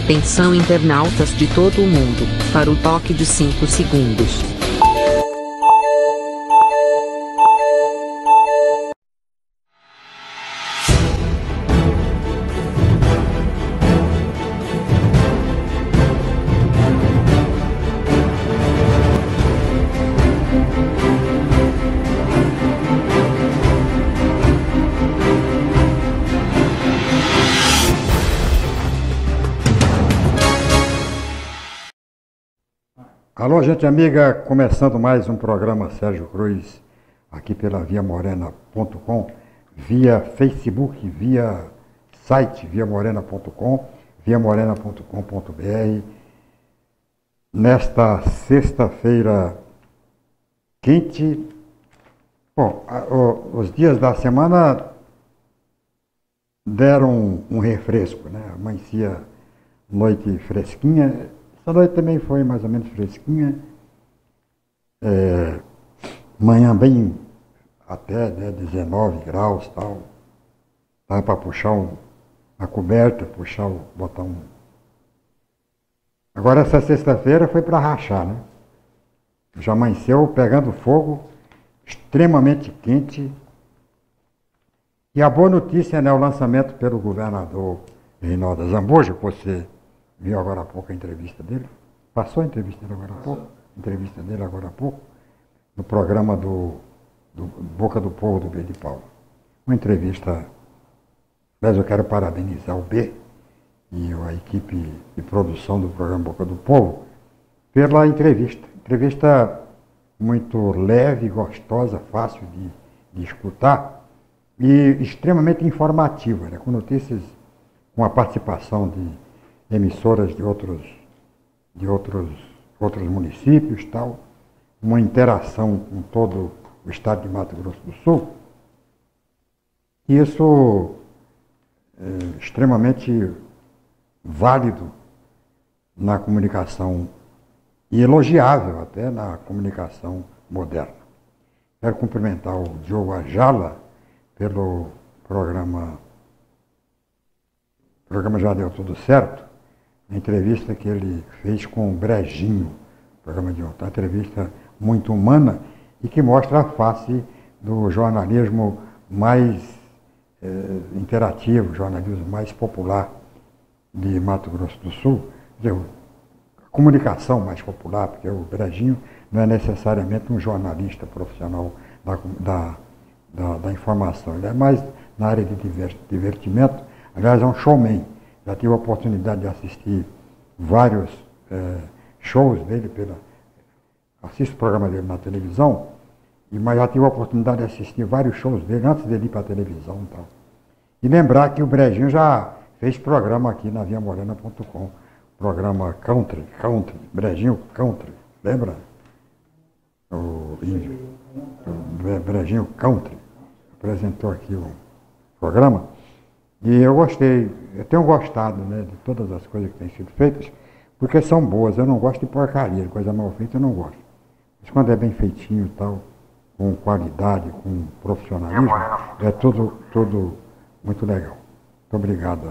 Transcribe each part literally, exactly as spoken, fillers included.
Atenção internautas de todo o mundo, para o toque de cinco segundos. Alô, gente amiga, começando mais um programa Sérgio Cruz, aqui pela via morena ponto com, via Facebook, via site via morena ponto com, via morena ponto com ponto br. Nesta sexta-feira quente, bom, a, o, os dias da semana deram um, um refresco, né? Amanhecia noite fresquinha. A noite também foi mais ou menos fresquinha, é, manhã bem até né, dezenove graus e tal, dava para puxar um, a coberta, puxar o botão. Agora essa sexta-feira foi para rachar, né? Já amanheceu pegando fogo, extremamente quente. E a boa notícia, né, o lançamento pelo governador Reinaldo Azambuja, que você viu agora há pouco a entrevista dele, passou a entrevista dele agora há pouco, entrevista dele agora há pouco, no programa do, do Boca do Povo do B de Paula. Uma entrevista, mas eu quero parabenizar o B e a equipe de produção do programa Boca do Povo pela entrevista. Entrevista muito leve, gostosa, fácil de, de escutar e extremamente informativa, né, com notícias, com a participação de emissoras de outros, de outros, outros municípios, tal, uma interação com todo o estado de Mato Grosso do Sul. E isso é extremamente válido na comunicação e elogiável até na comunicação moderna. Quero cumprimentar o Diogo Ajala pelo programa, o programa Já Deu Tudo Certo, a entrevista que ele fez com o Brejinho, programa de ontem, uma entrevista muito humana e que mostra a face do jornalismo mais eh, interativo, jornalismo mais popular de Mato Grosso do Sul, quer dizer, a comunicação mais popular, porque o Brejinho não é necessariamente um jornalista profissional da, da, da, da informação, ele é mais na área de divertimento, aliás é um showman. Já tive a oportunidade de assistir vários é, shows dele, pela, assisto o programa dele na televisão, e, mas já tive a oportunidade de assistir vários shows dele antes dele ir para a televisão e tal. E lembrar que o Brejinho já fez programa aqui na via morena ponto com, programa Country, Country, Brejinho Country, lembra? O índio, o Brejinho Country, apresentou aqui o programa. E eu gostei, eu tenho gostado, né, de todas as coisas que têm sido feitas, porque são boas. Eu não gosto de porcaria, de coisa mal feita eu não gosto. Mas quando é bem feitinho e tal, com qualidade, com profissionalismo, é tudo, tudo muito legal. Muito obrigado.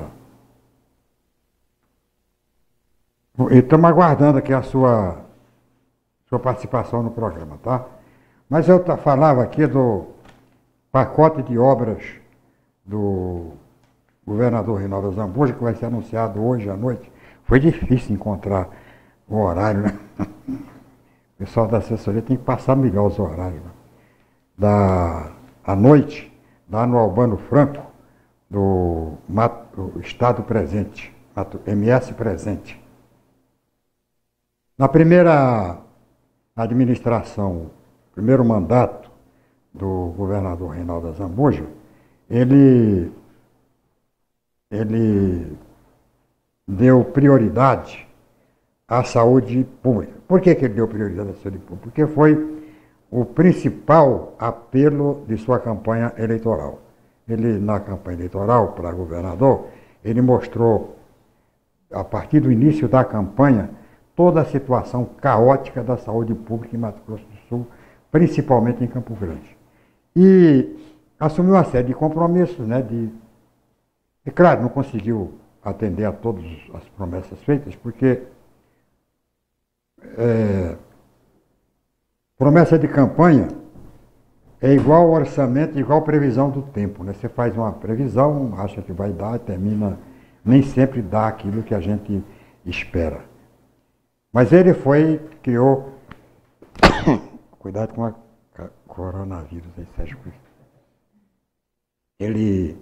E estamos aguardando aqui a sua, sua participação no programa, tá? Mas eu falava aqui do pacote de obras do governador Reinaldo Azambuja, que vai ser anunciado hoje à noite. Foi difícil encontrar o horário, né? O pessoal da assessoria tem que passar melhor os horários, né? Da, à noite, lá no Albano Franco, do, Mato, do Estado Presente, Mato, M S Presente. Na primeira administração, primeiro mandato do governador Reinaldo Azambuja, ele ele deu prioridade à saúde pública. Por que que ele deu prioridade à saúde pública? Porque foi o principal apelo de sua campanha eleitoral. Ele, na campanha eleitoral para governador, ele mostrou, a partir do início da campanha, toda a situação caótica da saúde pública em Mato Grosso do Sul, principalmente em Campo Grande. E assumiu uma série de compromissos, né, de... E claro, não conseguiu atender a todas as promessas feitas, porque é, promessa de campanha é igual orçamento, igual previsão do tempo, né? Você faz uma previsão, acha que vai dar, termina, nem sempre dá aquilo que a gente espera. Mas ele foi, criou, cuidado com a coronavírus aí, Sérgio. Ele,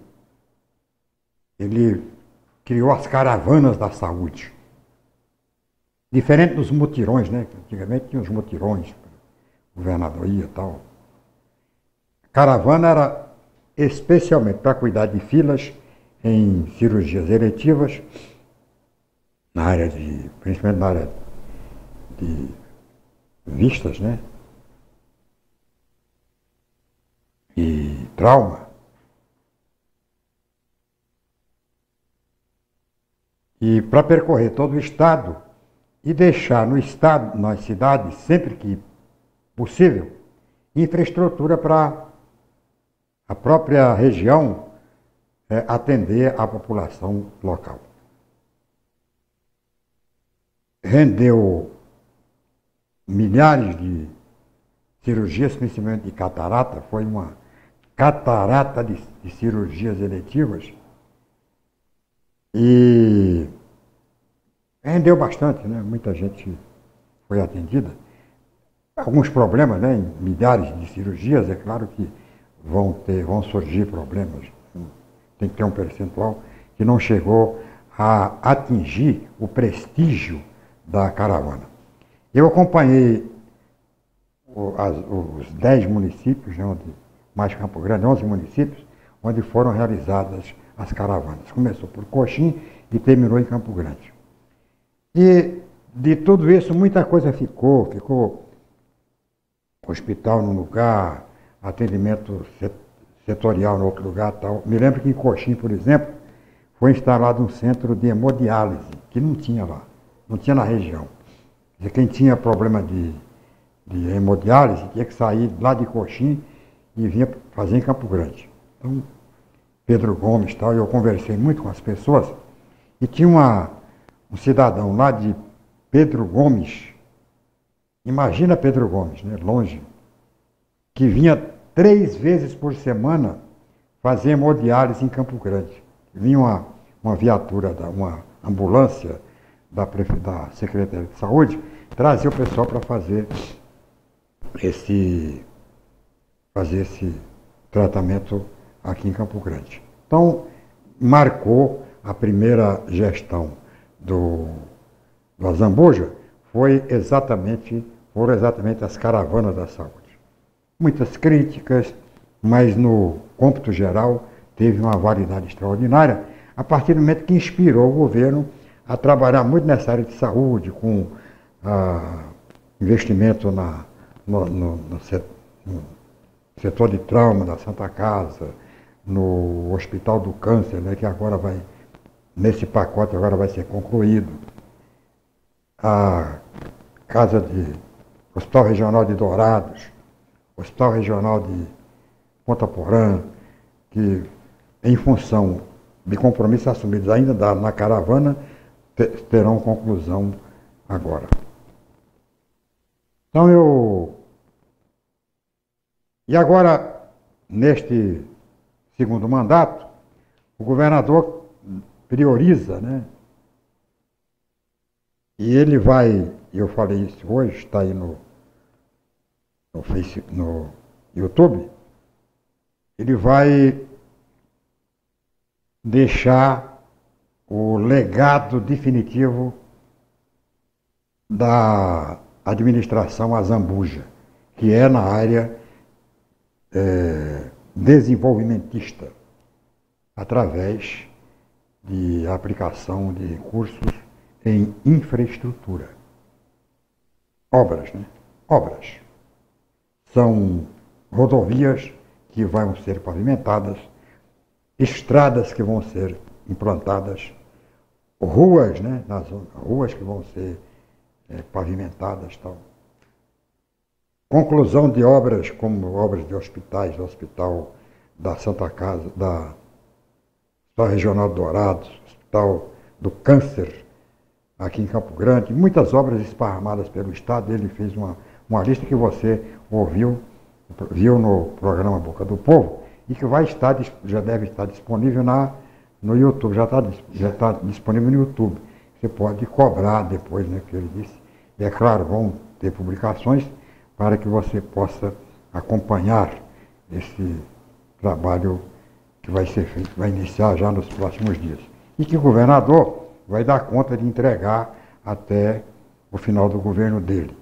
ele criou as caravanas da saúde. Diferente dos mutirões, né? Antigamente tinha os mutirões, o governador ia e tal. Caravana era especialmente para cuidar de filas em cirurgias eletivas, na área de, principalmente na área de vistas, né? E trauma. E para percorrer todo o estado e deixar no estado, nas cidades, sempre que possível, infraestrutura para a própria região é, atender a população local. Rendeu milhares de cirurgias, principalmente de catarata, foi uma catarata de, de cirurgias eletivas, e rendeu bastante, né? Muita gente foi atendida. Alguns problemas, né? Em milhares de cirurgias, é claro que vão ter, vão surgir problemas. Tem que ter um percentual que não chegou a atingir o prestígio da caravana. Eu acompanhei o, as, os dez municípios, né, onde, mais Campo Grande, onze municípios, onde foram realizadas as caravanas. Começou por Coxim e terminou em Campo Grande. E de tudo isso, muita coisa ficou. Ficou hospital num lugar, atendimento setorial no outro lugar, tal. Me lembro que em Coxim, por exemplo, foi instalado um centro de hemodiálise, que não tinha lá, não tinha na região. Quer dizer, quem tinha problema de, de hemodiálise tinha que sair lá de Coxim e vinha fazer em Campo Grande. Então, Pedro Gomes tal, eu conversei muito com as pessoas, e tinha uma, um cidadão lá de Pedro Gomes, imagina Pedro Gomes, né, longe, que vinha três vezes por semana fazer hemodiálise em Campo Grande. Vinha uma, uma viatura, da, uma ambulância da, da Secretaria de Saúde, trazia o pessoal para fazer esse, fazer esse tratamento aqui em Campo Grande. Então, marcou a primeira gestão do, do Azambuja, foi exatamente, foram exatamente as caravanas da saúde. Muitas críticas, mas no cômputo geral teve uma validade extraordinária, a partir do momento que inspirou o governo a trabalhar muito nessa área de saúde, com ah, investimento na, no, no, no, setor, no setor de trauma da Santa Casa, no Hospital do Câncer, né, que agora vai, nesse pacote agora vai ser concluído, a Casa de Hospital Regional de Dourados, Hospital Regional de Ponta Porã, que em função de compromissos assumidos ainda da, na caravana, te, terão conclusão agora. Então eu... E agora, neste segundo mandato, o governador prioriza, né? E ele vai, eu falei isso hoje, está aí no, no, Facebook, no YouTube, ele vai deixar o legado definitivo da administração Azambuja, que é na área é, desenvolvimentista, através de aplicação de recursos em infraestrutura. Obras, né? Obras. São rodovias que vão ser pavimentadas, estradas que vão ser implantadas, ruas, né? Nas ruas que vão ser é, pavimentadas, tal. Conclusão de obras como obras de hospitais, do Hospital da Santa Casa, da Hospital Regional de Dourados, Hospital do câncer aqui em Campo Grande, muitas obras esparramadas pelo Estado. Ele fez uma, uma lista que você ouviu, viu no programa Boca do Povo, e que vai estar, já deve estar disponível na, no YouTube, já está já está disponível no YouTube. Você pode cobrar depois, né, que ele disse. E é claro, vão ter publicações para que você possa acompanhar esse trabalho que vai ser feito, vai iniciar já nos próximos dias. E que o governador vai dar conta de entregar até o final do governo dele.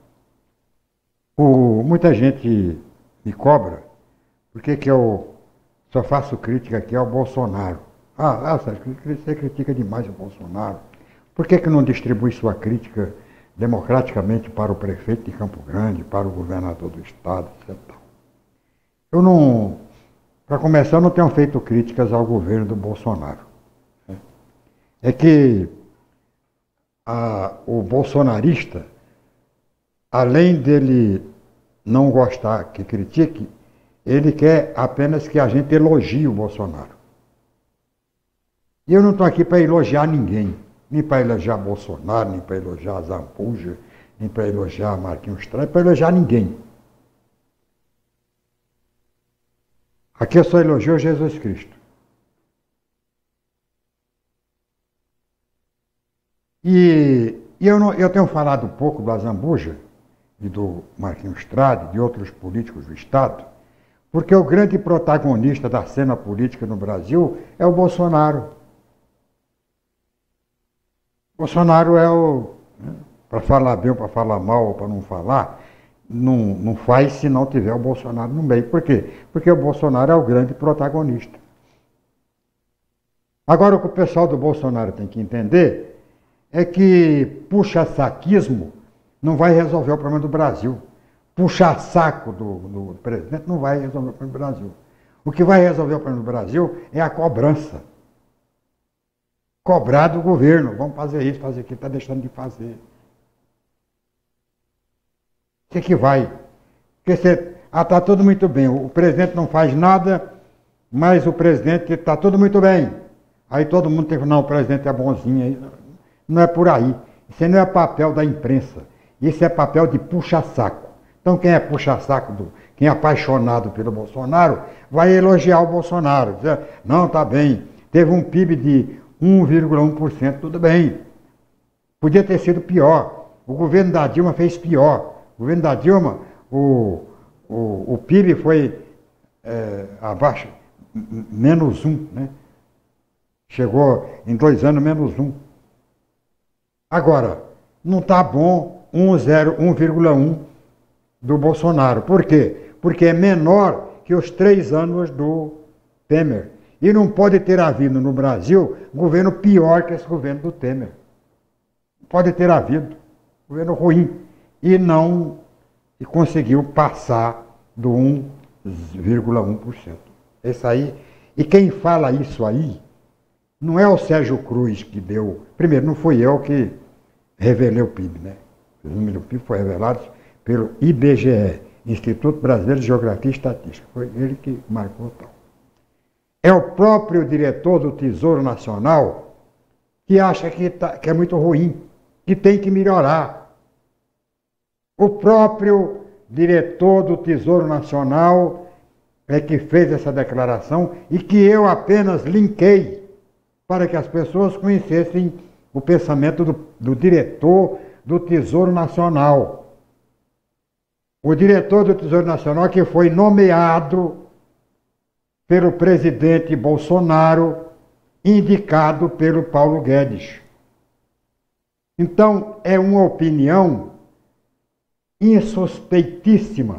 O, muita gente me cobra porque que eu só faço crítica aqui ao Bolsonaro. Ah, ah Sérgio, você critica demais o Bolsonaro. Por que que não distribui sua crítica democraticamente para o prefeito de Campo Grande, para o governador do estado, etcétera? Eu não, para começar, eu não tenho feito críticas ao governo do Bolsonaro. É que a, o bolsonarista, além dele não gostar que critique, ele quer apenas que a gente elogie o Bolsonaro. E eu não estou aqui para elogiar ninguém, nem para elogiar Bolsonaro, nem para elogiar Zambuja, nem para elogiar Marquinhos Strauss, para elogiar ninguém. Aqui eu só elogio Jesus Cristo. E, e eu, não, eu tenho falado pouco do Azambuja e do Marquinhos Strauss, de outros políticos do Estado, porque o grande protagonista da cena política no Brasil é o Bolsonaro. Bolsonaro é o, né, para falar bem ou para falar mal ou para não falar, não, não faz se não tiver o Bolsonaro no meio. Por quê? Porque o Bolsonaro é o grande protagonista. Agora, o que o pessoal do Bolsonaro tem que entender é que puxa-saquismo não vai resolver o problema do Brasil. Puxar saco do, do presidente não vai resolver o problema do Brasil. O que vai resolver o problema do Brasil é a cobrança. Cobrar do governo. Vamos fazer isso, fazer aquilo, está deixando de fazer. O que que vai? Porque você, ah, está tudo muito bem, o presidente não faz nada, mas o presidente está tudo muito bem. Aí todo mundo tem que, não, o presidente é bonzinho. Não é por aí. Isso não é papel da imprensa. Isso é papel de puxa-saco. Então quem é puxa-saco, do, quem é apaixonado pelo Bolsonaro, vai elogiar o Bolsonaro. Dizer, não, está bem, teve um P I B de um vírgula um por cento, tudo bem. Podia ter sido pior. O governo da Dilma fez pior. O governo da Dilma, o, o, o P I B foi é, abaixo, menos um, né? Chegou em dois anos menos um. Agora, não está bom um vírgula um do Bolsonaro. Por quê? Porque é menor que os três anos do Temer. E não pode ter havido no Brasil governo pior que esse governo do Temer. Pode ter havido. Governo ruim. E não e conseguiu passar do um vírgula um por cento. Esse aí. E quem fala isso aí não é o Sérgio Cruz que deu. Primeiro, não fui eu que revelei o P I B, né? O número do P I B foi revelado pelo I B G E, Instituto Brasileiro de Geografia e Estatística. Foi ele que marcou tal. É o próprio diretor do Tesouro Nacional que acha que, tá, que é muito ruim, que tem que melhorar. O próprio diretor do Tesouro Nacional é que fez essa declaração e que eu apenas linkei para que as pessoas conhecessem o pensamento do, do diretor do Tesouro Nacional. O diretor do Tesouro Nacional que foi nomeado pelo presidente Bolsonaro, indicado pelo Paulo Guedes. Então, é uma opinião insuspeitíssima.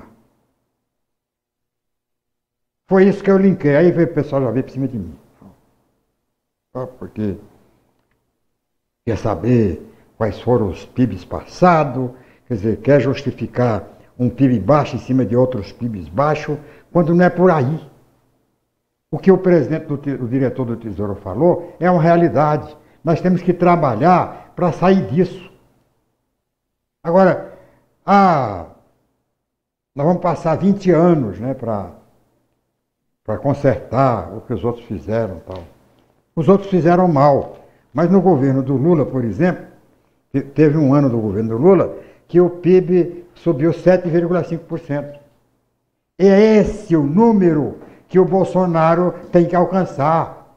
Foi isso que eu linkei. Aí veio o pessoal já veio por cima de mim. Porque quer saber quais foram os P I Bs passados, quer dizer, quer justificar um P I B baixo em cima de outros P I Bs baixos, quando não é por aí. O que o presidente, do, o diretor do Tesouro falou é uma realidade. Nós temos que trabalhar para sair disso. Agora, ah, nós vamos passar vinte anos, né, para para consertar o que os outros fizeram. Tal. Os outros fizeram mal. Mas no governo do Lula, por exemplo, teve um ano do governo do Lula que o P I B subiu sete vírgula cinco por cento. É esse o número que o Bolsonaro tem que alcançar.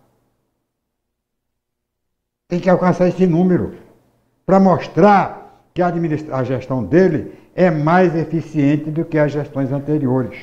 Tem que alcançar esse número para mostrar que a, administra- a gestão dele é mais eficiente do que as gestões anteriores.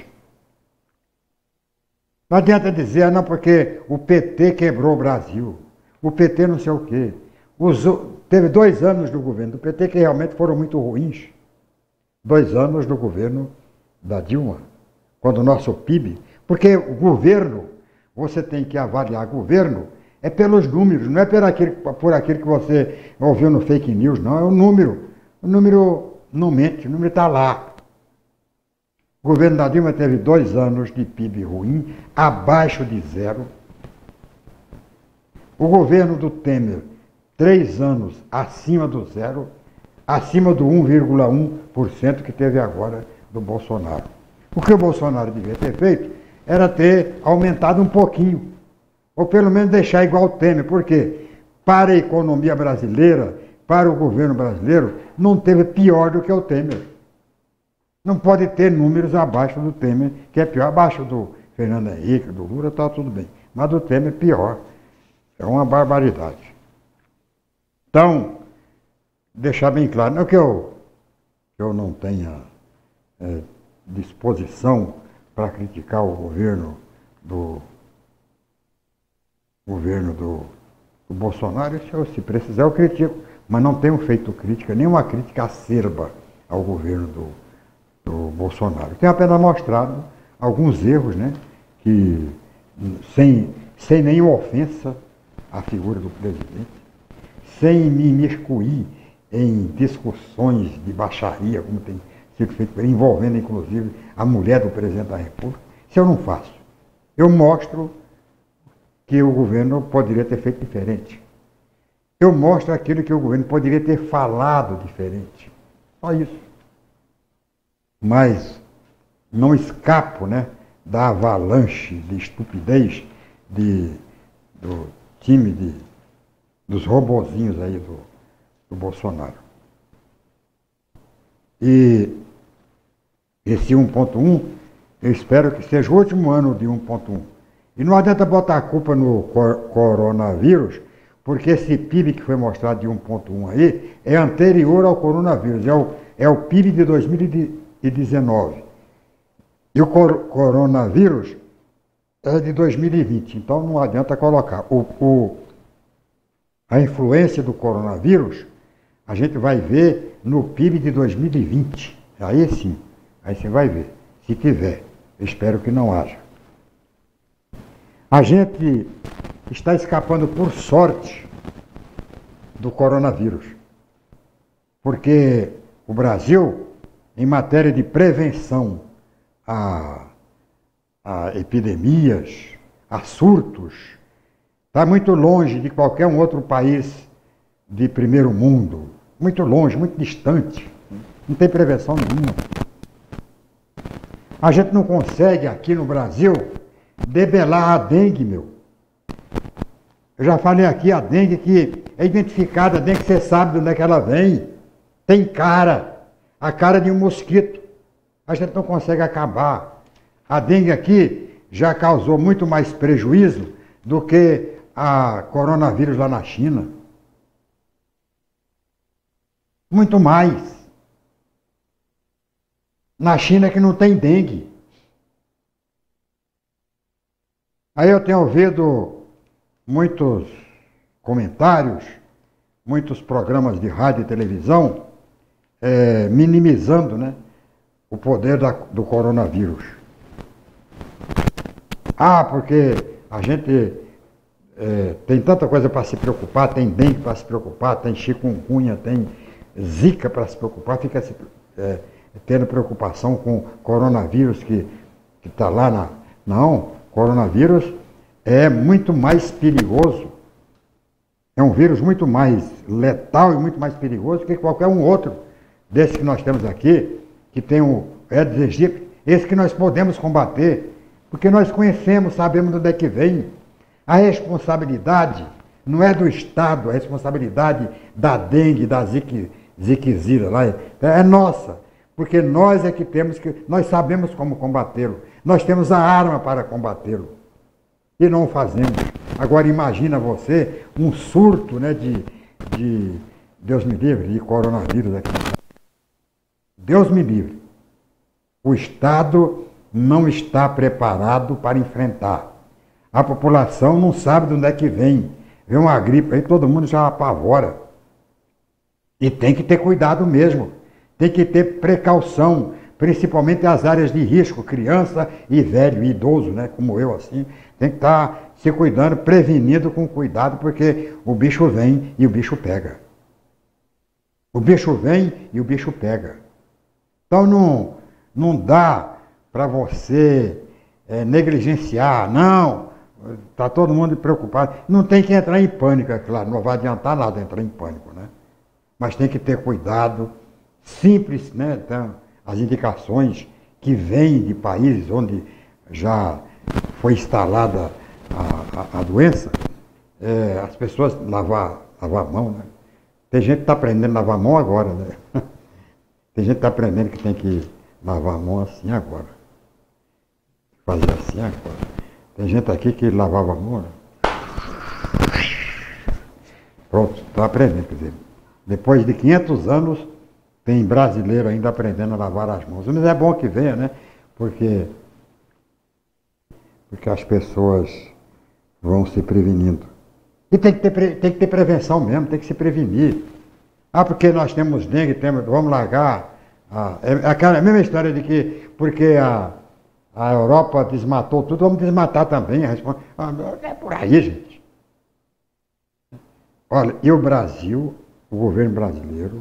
Não adianta dizer, ah, não, porque o P T quebrou o Brasil. O P T não sei o quê. Usou, teve dois anos do governo do P T que realmente foram muito ruins. Dois anos do governo da Dilma. Quando o nosso P I B... Porque o governo, você tem que avaliar governo, é pelos números, não é por aquilo, por aquilo que você ouviu no fake news, não. É o número. O número não mente, o número está lá. O governo da Dilma teve dois anos de P I B ruim, abaixo de zero. O governo do Temer, três anos acima do zero, acima do um vírgula um por cento que teve agora do Bolsonaro. O que o Bolsonaro devia ter feito era ter aumentado um pouquinho, ou pelo menos deixar igual o Temer. Por quê? Para a economia brasileira, para o governo brasileiro, não teve pior do que o Temer. Não pode ter números abaixo do Temer, que é pior. Abaixo do Fernando Henrique, do Lula, está tudo bem. Mas do Temer é pior. É uma barbaridade. Então, deixar bem claro, não que eu, que eu não tenha é, disposição para criticar o governo do governo do, do Bolsonaro, se, eu, se precisar eu critico, mas não tenho feito crítica, nenhuma crítica acerba ao governo do, do Bolsonaro. Tenho apenas mostrado alguns erros, né, que sem, sem nenhuma ofensa à figura do presidente, sem me imiscuir em discussões de baixaria, como tem sido feito, envolvendo inclusive a mulher do presidente da República. Isso eu não faço. Eu mostro que o governo poderia ter feito diferente. Eu mostro aquilo que o governo poderia ter falado diferente. Só isso. Mas não escapo, né, da avalanche de estupidez de, do time de, dos robozinhos aí do, do Bolsonaro. E esse um ponto um, eu espero que seja o último ano de um ponto um. E não adianta botar a culpa no cor coronavírus, porque esse P I B que foi mostrado de um ponto um aí é anterior ao coronavírus, é o, é o P I B de dois mil e dezenove. E o cor coronavírus é de dois mil e vinte, então não adianta colocar. O, o, a influência do coronavírus a gente vai ver no P I B de dois mil e vinte. Aí sim, aí você vai ver, se tiver. Eu espero que não haja. A gente está escapando por sorte do coronavírus, porque o Brasil, em matéria de prevenção a, a epidemias, a surtos, está muito longe de qualquer um outro país de primeiro mundo, muito longe, muito distante, não tem prevenção nenhuma. A gente não consegue aqui no Brasil debelar a dengue, meu. Eu já falei aqui, a dengue que é identificada, a dengue que você sabe de onde é que ela vem. Tem cara, a cara de um mosquito. A gente não consegue acabar. A dengue aqui já causou muito mais prejuízo do que a coronavírus lá na China. Muito mais. Na China que não tem dengue. Aí eu tenho ouvido muitos comentários, muitos programas de rádio e televisão, é, minimizando, né, o poder da, do coronavírus. Ah, porque a gente é, tem tanta coisa para se preocupar, tem dengue para se preocupar, tem chikungunya, tem zika para se preocupar, fica se, é, tendo preocupação com coronavírus que está lá na... Não, coronavírus é muito mais perigoso, é um vírus muito mais letal e muito mais perigoso que qualquer um outro desse que nós temos aqui, que tem o Aedes aegypti, esse que nós podemos combater, porque nós conhecemos, sabemos de onde é que vem. A responsabilidade Não é do Estado, a responsabilidade da dengue, da ziqui, ziquezira lá, é nossa. Porque nós é que temos que, nós sabemos como combatê-lo. Nós temos a arma para combatê-lo. E não o fazemos. Agora imagina você um surto, né, de, de, Deus me livre, de coronavírus aqui. Deus me livre. O Estado não está preparado para enfrentar. A população não sabe de onde é que vem. Vem uma gripe aí, todo mundo já apavora. E tem que ter cuidado mesmo. Tem que ter precaução, principalmente as áreas de risco, criança e velho, e idoso, né, como eu assim. Tem que estar se cuidando, prevenido com cuidado, porque o bicho vem e o bicho pega. O bicho vem e o bicho pega. Então não, não dá para você é, negligenciar, não. Está todo mundo preocupado. Não tem que entrar em pânico, é claro, não vai adiantar nada entrar em pânico, né? Mas tem que ter cuidado, simples, né? Então, as indicações que vêm de países onde já foi instalada a, a, a doença, é, as pessoas lavar, lavar a mão, né? Tem gente que está aprendendo a lavar a mão agora, né? Tem gente que está aprendendo que tem que lavar a mão assim agora. Fazer assim agora. Tem gente aqui que lavava a mão, né? Pronto, está aprendendo, quer dizer, depois de quinhentos anos, tem brasileiro ainda aprendendo a lavar as mãos. Mas é bom que venha, né? Porque, porque as pessoas vão se prevenindo. E tem que, ter, tem que ter prevenção mesmo, tem que se prevenir. Ah, porque nós temos dengue, temos, vamos largar. Ah, é aquela mesma história de que porque a, a Europa desmatou tudo, vamos desmatar também. Ah, é por aí, gente. Olha, e o Brasil, o governo brasileiro,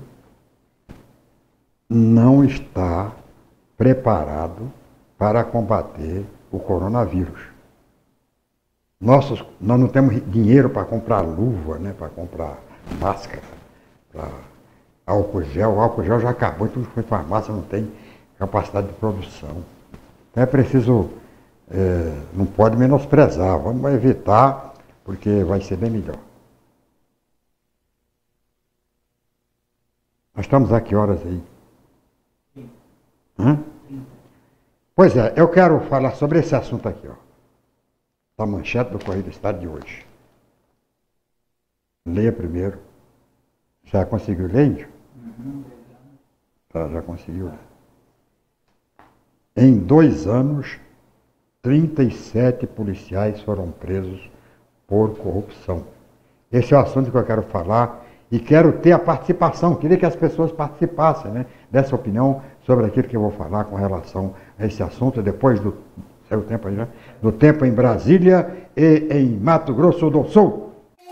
não está preparado para combater o coronavírus. Nossos, nós não temos dinheiro para comprar luva, né, para comprar máscara, para álcool gel. O álcool gel já acabou, tudo foi farmácia, não tem capacidade de produção. Então é preciso, é, não pode menosprezar, vamos evitar, porque vai ser bem melhor. Nós estamos a que horas aí? Hã? Pois é, eu quero falar sobre esse assunto aqui, ó. Da manchete do Correio do Estado de hoje. Leia primeiro. Já conseguiu ler, Índio? Uhum. Tá, já conseguiu. Em dois anos, trinta e sete policiais foram presos por corrupção. Esse é o assunto que eu quero falar e quero ter a participação. Queria que as pessoas participassem, né, dessa opinião sobre aquilo que eu vou falar com relação a esse assunto, depois do, saiu o tempo aí, né? do tempo em Brasília e em Mato Grosso do Sul.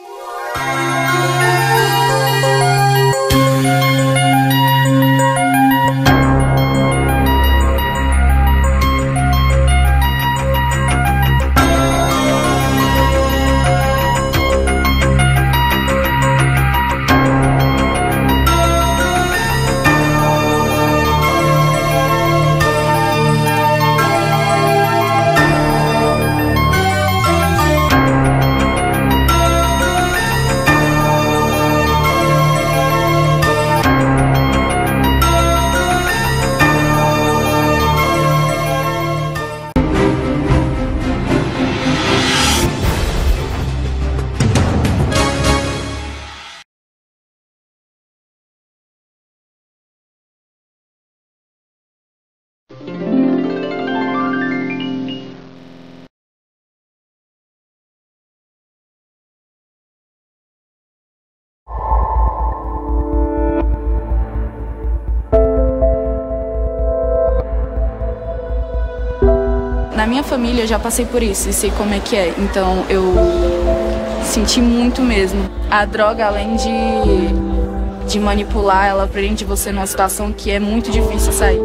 Na minha família eu já passei por isso e sei como é que é, então eu senti muito mesmo. A droga, além de, de manipular, ela prende você numa situação que é muito difícil sair.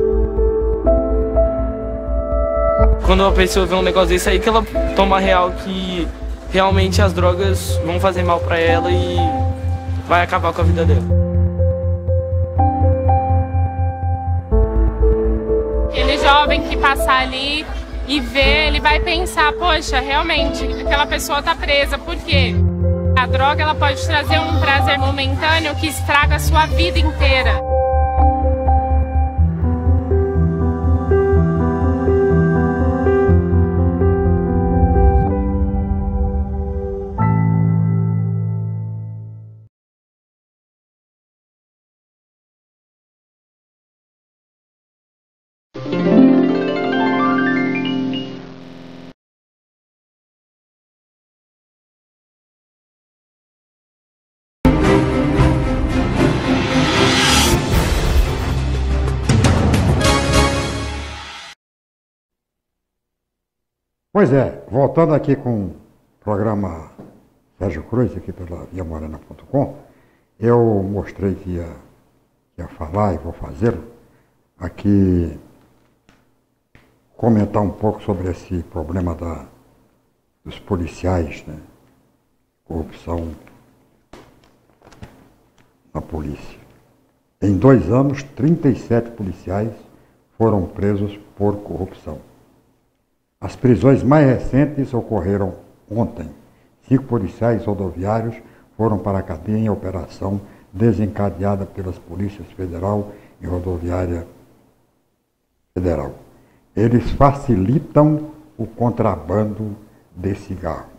Quando a pessoa vê um negócio desse aí, que ela toma real que realmente as drogas vão fazer mal pra ela e vai acabar com a vida dela. Aquele jovem que passar ali e ver, ele vai pensar, poxa, realmente, aquela pessoa tá presa, por quê? A droga, ela pode trazer um prazer momentâneo que estraga a sua vida inteira. Pois é, voltando aqui com o programa Sérgio Cruz, aqui pela via morena ponto com, eu mostrei que ia, ia falar e vou fazê-lo, aqui comentar um pouco sobre esse problema da, dos policiais, né? Corrupção na polícia. Em dois anos, trinta e sete policiais foram presos por corrupção. As prisões mais recentes ocorreram ontem. Cinco policiais rodoviários foram para a cadeia em operação desencadeada pelas polícias federal e rodoviária federal. Eles facilitam o contrabando de cigarro.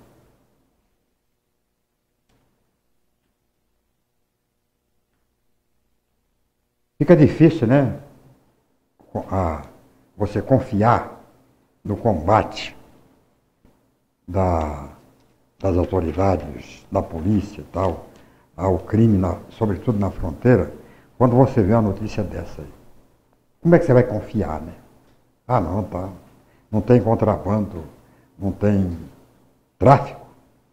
Fica difícil, né? A, você confiar no combate da, das autoridades, da polícia e tal, ao crime, na, sobretudo na fronteira, quando você vê uma notícia dessa aí. Como é que você vai confiar, né? Ah, não, tá. Não tem contrabando, não tem tráfico.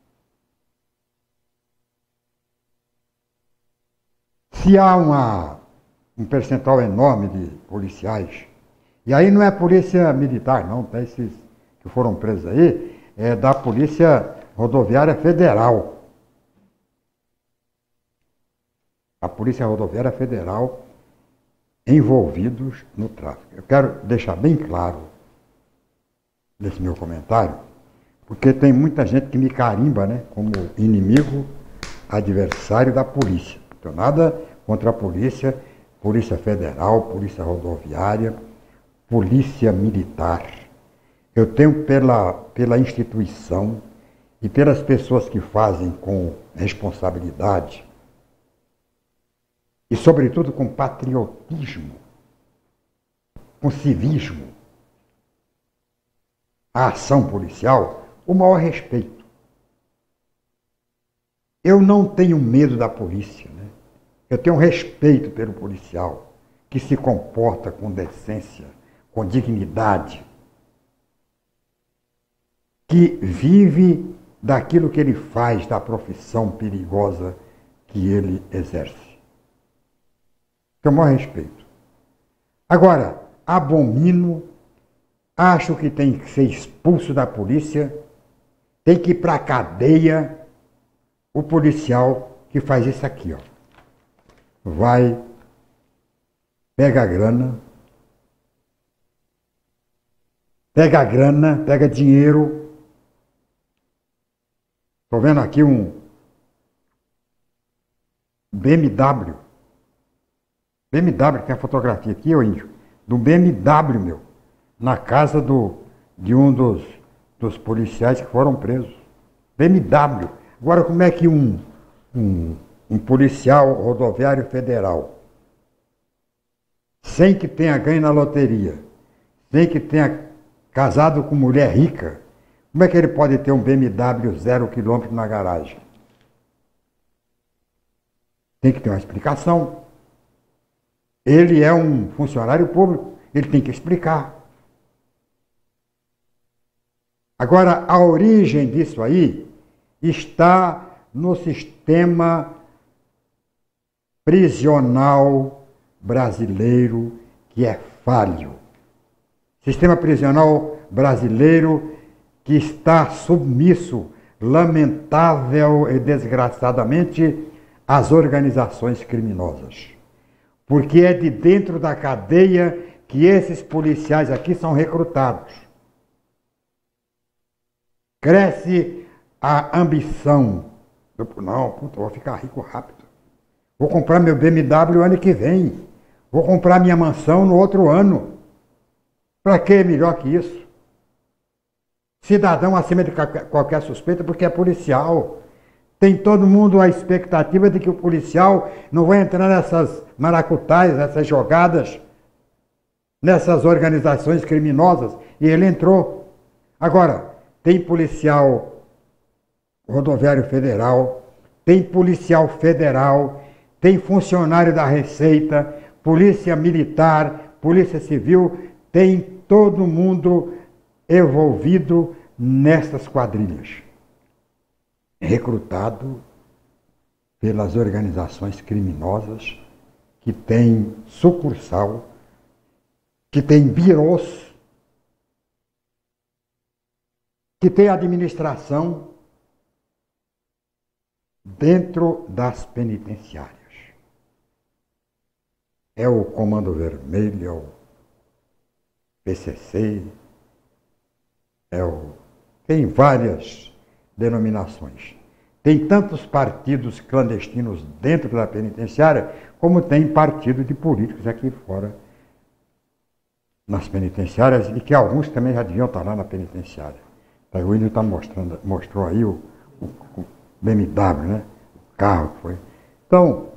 Se há uma, um percentual enorme de policiais, e aí não é polícia militar, não, tá? Esses que foram presos aí, é da Polícia Rodoviária Federal. A Polícia Rodoviária Federal envolvidos no tráfico. Eu quero deixar bem claro nesse meu comentário, porque tem muita gente que me carimba, né, como inimigo, adversário da polícia. Não tenho nada contra a polícia, Polícia Federal, Polícia Rodoviária, Polícia Militar. Eu tenho pela, pela instituição e pelas pessoas que fazem com responsabilidade e, sobretudo, com patriotismo, com civismo, a ação policial, o maior respeito. Eu não tenho medo da polícia, né? Eu tenho respeito pelo policial, que se comporta com decência, com dignidade, que vive daquilo que ele faz, da profissão perigosa que ele exerce. Tenho o maior respeito. Agora, abomino, acho que tem que ser expulso da polícia, tem que ir para a cadeia o policial que faz isso aqui, ó. Vai, pega a grana, pega a grana, pega dinheiro. Estou vendo aqui um B M W. B M W, tem a fotografia aqui, ô índio, do B M W, meu, na casa do, de um dos, dos policiais que foram presos. B M W. Agora, como é que um, um, um policial rodoviário federal, sem que tenha ganho na loteria, sem que tenha casado com mulher rica, como é que ele pode ter um B M W zero quilômetro na garagem? Tem que ter uma explicação. Ele é um funcionário público, ele tem que explicar. Agora, a origem disso aí está no sistema prisional brasileiro, que é falho. Sistema prisional brasileiro que está submisso, lamentável e desgraçadamente, às organizações criminosas. Porque é de dentro da cadeia que esses policiais aqui são recrutados. Cresce a ambição Não, puta, eu vou ficar rico rápido. Vou comprar meu B M W ano que vem. Vou comprar minha mansão no outro ano. Para que melhor que isso? Cidadão acima de qualquer suspeita porque é policial. Tem todo mundo a expectativa de que o policial não vai entrar nessas maracutais, nessas jogadas, nessas organizações criminosas. E ele entrou. Agora, tem policial rodoviário federal, tem policial federal, tem funcionário da Receita, polícia militar, polícia civil, tem todo mundo envolvido nessas quadrilhas, recrutado pelas organizações criminosas que têm sucursal, que têm birôs, que têm administração dentro das penitenciárias. É o Comando Vermelho, é o P C C, é o... tem várias denominações. Tem tantos partidos clandestinos dentro da penitenciária, como tem partido de políticos aqui fora, nas penitenciárias, e que alguns também já deviam estar lá na penitenciária. O William tá mostrando, mostrou aí o, o, o B M W, né? O carro que foi. Então,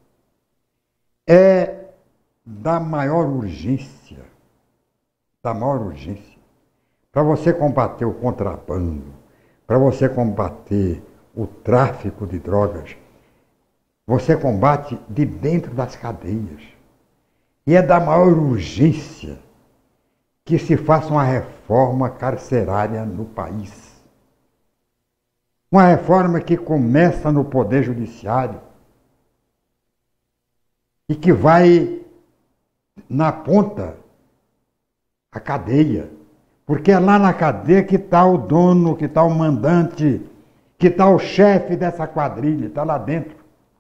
é da maior urgência, da maior urgência, para você combater o contrabando, para você combater o tráfico de drogas, você combate de dentro das cadeias. E é da maior urgência que se faça uma reforma carcerária no país. Uma reforma que começa no Poder Judiciário e que vai na ponta a cadeia. Porque é lá na cadeia que está o dono, que está o mandante, que está o chefe dessa quadrilha, está lá dentro.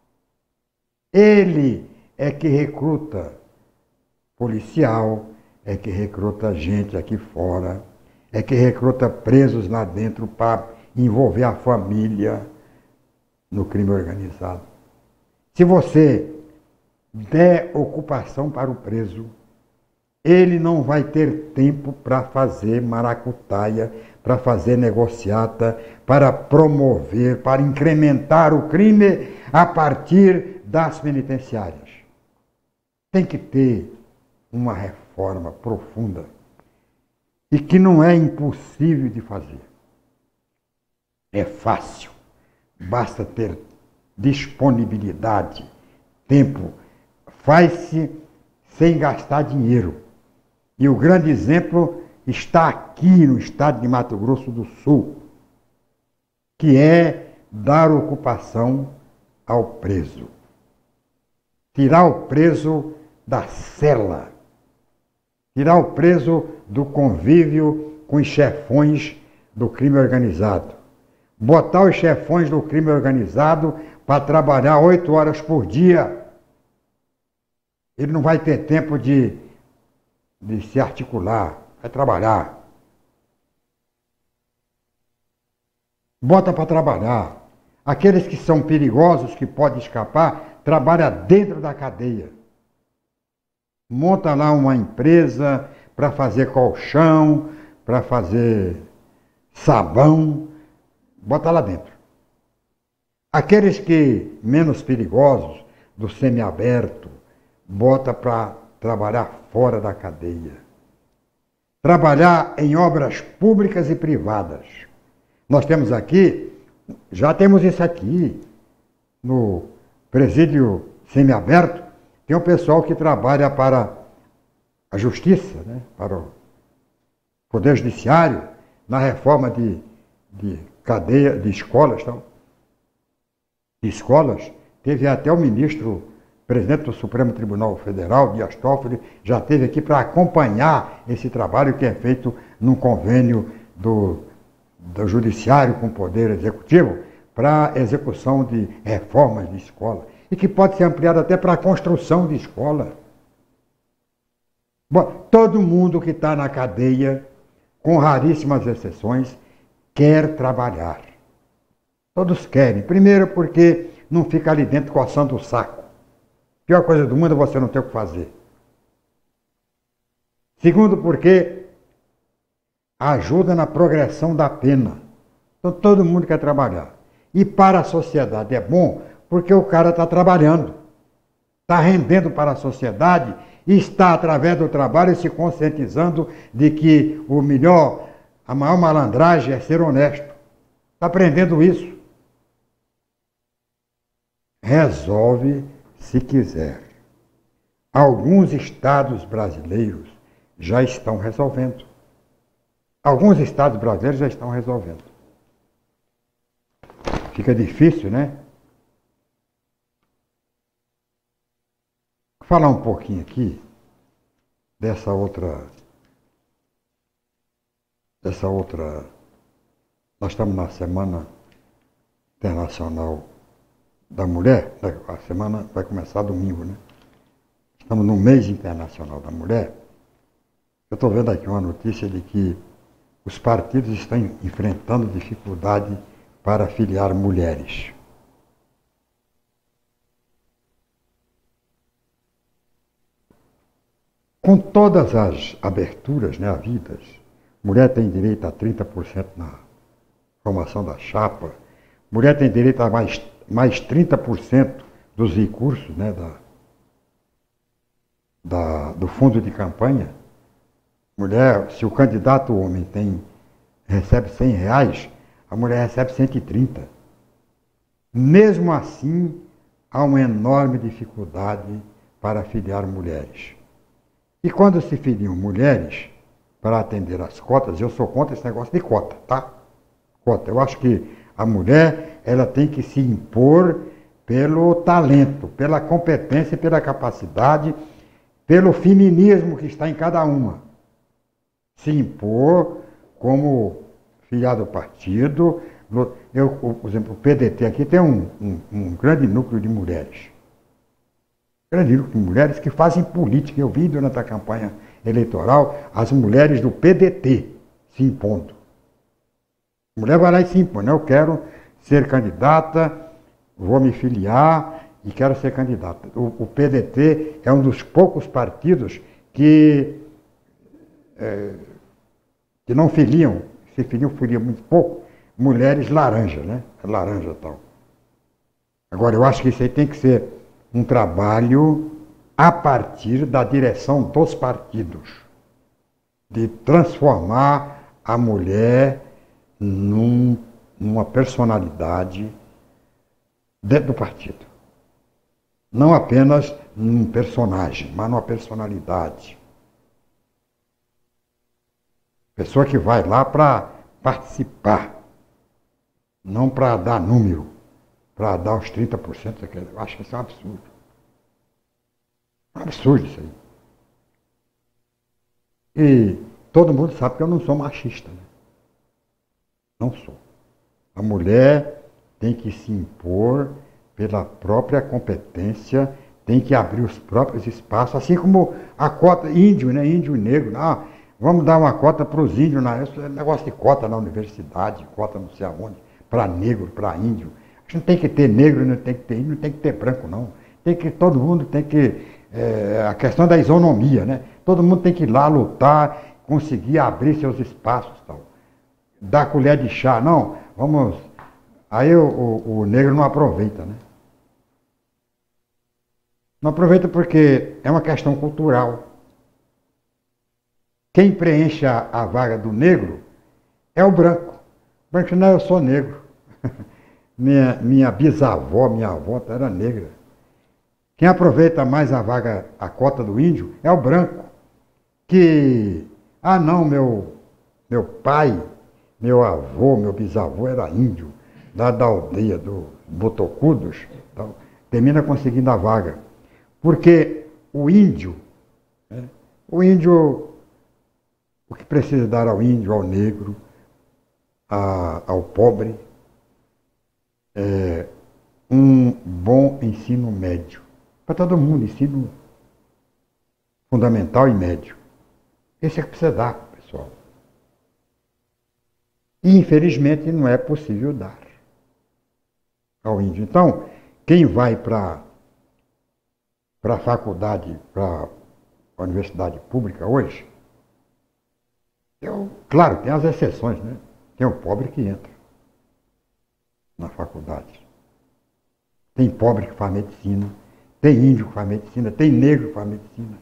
Ele é que recruta policial, é que recruta gente aqui fora, é que recruta presos lá dentro para envolver a família no crime organizado. Se você der ocupação para o preso, ele não vai ter tempo para fazer maracutaia, para fazer negociata, para promover, para incrementar o crime a partir das penitenciárias. Tem que ter uma reforma profunda e que não é impossível de fazer. É fácil, basta ter disponibilidade, tempo, faz-se sem gastar dinheiro. E o grande exemplo está aqui no estado de Mato Grosso do Sul, que é dar ocupação ao preso. Tirar o preso da cela. Tirar o preso do convívio com os chefões do crime organizado. Botar os chefões do crime organizado para trabalhar oito horas por dia. Ele não vai ter tempo de, de se articular, vai trabalhar. Bota para trabalhar. Aqueles que são perigosos, que podem escapar, trabalha dentro da cadeia. Monta lá uma empresa para fazer colchão, para fazer sabão, bota lá dentro. Aqueles que menos perigosos, do semiaberto, bota para trabalhar fora da cadeia. Trabalhar em obras públicas e privadas. Nós temos aqui, já temos isso aqui, no presídio semiaberto, tem um pessoal que trabalha para a justiça, né, para o Poder Judiciário, na reforma de, de cadeia, de escolas, tal. De escolas, teve até o ministro, presidente do Supremo Tribunal Federal, Dias Toffoli, já esteve aqui para acompanhar esse trabalho que é feito num convênio do, do Judiciário com o Poder Executivo para execução de reformas de escola. E que pode ser ampliado até para a construção de escola. Bom, todo mundo que está na cadeia, com raríssimas exceções, quer trabalhar. Todos querem. Primeiro porque não fica ali dentro coçando o saco. A pior coisa do mundo é você não ter o que fazer. Segundo porque ajuda na progressão da pena. Então todo mundo quer trabalhar. E para a sociedade é bom porque o cara está trabalhando. Está rendendo para a sociedade e está, através do trabalho, se conscientizando de que o melhor, a maior malandragem é ser honesto. Está aprendendo isso. Resolve se quiser. Alguns estados brasileiros já estão resolvendo. Alguns estados brasileiros já estão resolvendo. Fica difícil, né? Vou falar um pouquinho aqui dessa outra... Dessa outra... Nós estamos na Semana Internacional da Mulher. A semana vai começar domingo, né? Estamos no mês internacional da mulher. Eu estou vendo aqui uma notícia de que os partidos estão enfrentando dificuldade para filiar mulheres. Com todas as aberturas, né, havidas, mulher tem direito a trinta por cento na formação da chapa, mulher tem direito a mais, mais trinta por cento dos recursos, né, da, da, do fundo de campanha. Mulher, se o candidato homem tem, recebe cem reais, a mulher recebe cento e trinta. Mesmo assim, há uma enorme dificuldade para filiar mulheres. E quando se filiam mulheres para atender às cotas, eu sou contra esse negócio de cota, tá? Cota. Eu acho que a mulher, ela tem que se impor pelo talento, pela competência e pela capacidade, pelo feminismo que está em cada uma. Se impor como filiado ao partido. Eu, por exemplo, o P D T aqui tem um, um, um grande núcleo de mulheres. Grande núcleo de mulheres que fazem política. Eu vi durante a campanha eleitoral as mulheres do P D T se impondo. A mulher vai lá e se impõe, né? Eu quero ser candidata, vou me filiar e quero ser candidata. O, o P D T é um dos poucos partidos que, é, que não filiam, se filiam, filiam muito pouco, mulheres laranja, né? Laranja e tal. Agora, eu acho que isso aí tem que ser um trabalho a partir da direção dos partidos, de transformar a mulher num, numa personalidade dentro do partido. Não apenas num personagem, mas numa personalidade. Pessoa que vai lá para participar, não para dar número, para dar os trinta por cento. Eu acho que isso é um absurdo. É um absurdo isso aí. E todo mundo sabe que eu não sou machista, né? Não sou. A mulher tem que se impor pela própria competência, tem que abrir os próprios espaços, assim como a cota índio, né? Índio e negro. Ah, vamos dar uma cota para os índios, né? Esse negócio de cota na universidade, cota não sei aonde, para negro, para índio. A gente não tem que ter negro, não tem que ter índio, não tem que ter branco, não. Tem que, todo mundo tem que... É, a questão da isonomia, né? Todo mundo tem que ir lá lutar, conseguir abrir seus espaços, tal. Dar colher de chá, não, vamos... Aí o, o, o negro não aproveita, né? Não aproveita porque é uma questão cultural. Quem preenche a, a vaga do negro é o branco. O branco não, eu sou negro. Minha, minha bisavó, minha avó era negra. Quem aproveita mais a vaga, a cota do índio, é o branco. Que, ah não, meu, meu pai, meu avô, meu bisavô era índio, lá da aldeia dos Botocudos, então, termina conseguindo a vaga. Porque o índio, né, o índio, o que precisa dar ao índio, ao negro, a, ao pobre, é um bom ensino médio. Para todo mundo, ensino fundamental e médio. Esse é que precisa dar, pessoal. E, infelizmente, não é possível dar. ao índio. Então, quem vai para para a faculdade, para a universidade pública hoje, eu, claro, tem as exceções, né? Tem o pobre que entra na faculdade. Tem pobre que faz medicina, tem índio que faz medicina, tem negro que faz medicina.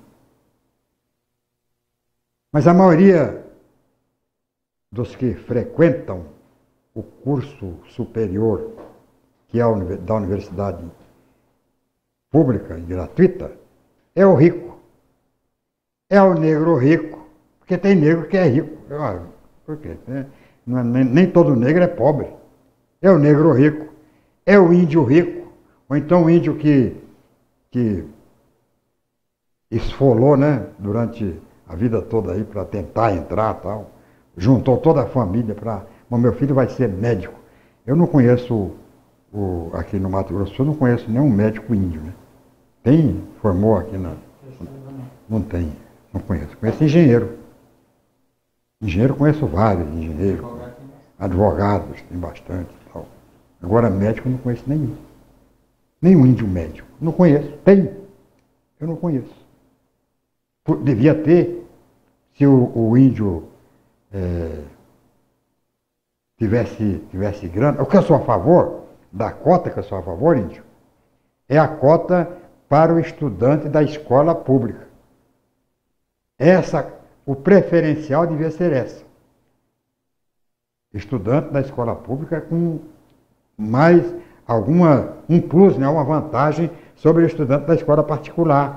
Mas a maioria dos que frequentam o curso superior, que é da universidade pública e gratuita, é o rico. É o negro rico, porque tem negro que é rico. Ah, por quê? Não é, nem, nem todo negro é pobre. É o negro rico, é o índio rico, ou então o índio que, que esfolou, né, durante a vida toda aí para tentar entrar e tal, juntou toda a família para... Bom, meu filho vai ser médico. Eu não conheço, o, aqui no Mato Grosso, eu não conheço nenhum médico índio, né? Tem, formou aqui na... Não tem, não conheço. Conheço engenheiro. Engenheiro conheço vários, engenheiros, advogados, tem bastante e tal. Agora médico eu não conheço nenhum. Nenhum índio médico. Não conheço. Tem. Eu não conheço. Devia ter, se o, o índio é, tivesse, tivesse grana. O que eu sou a favor, da cota que eu sou a favor, índio, é a cota para o estudante da escola pública. Essa, o preferencial devia ser essa. Estudante da escola pública com mais alguma, um plus, né, uma vantagem sobre o estudante da escola particular.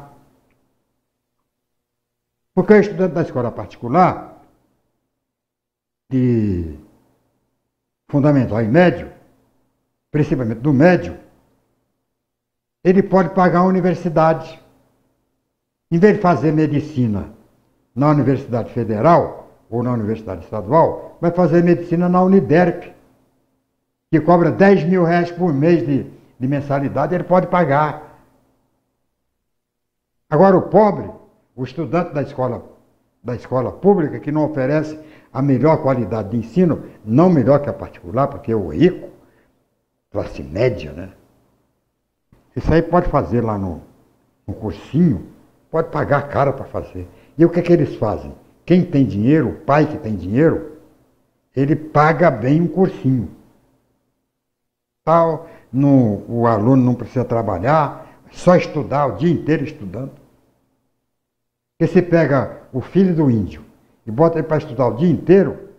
Porque o estudante da escola particular, de fundamental e médio, principalmente do médio, ele pode pagar a universidade. Em vez de fazer medicina na Universidade Federal ou na Universidade Estadual, vai fazer medicina na Uniderp, que cobra dez mil reais por mês de, de mensalidade, ele pode pagar. Agora o pobre, o estudante da escola, da escola pública, que não oferece a melhor qualidade de ensino, não melhor que a particular, porque o rico, classe média, né? Isso aí pode fazer lá no, no cursinho, pode pagar caro para fazer. E o que é que eles fazem? Quem tem dinheiro, o pai que tem dinheiro, ele paga bem um cursinho. Tal, no, o aluno não precisa trabalhar, só estudar o dia inteiro estudando. Porque se pega o filho do índio e bota ele para estudar o dia inteiro,